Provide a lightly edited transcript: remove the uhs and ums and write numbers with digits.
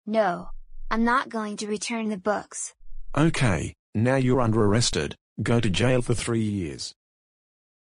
No. I'm not going to return the books. Okay, now you're under arrested. Go to jail for 3 years.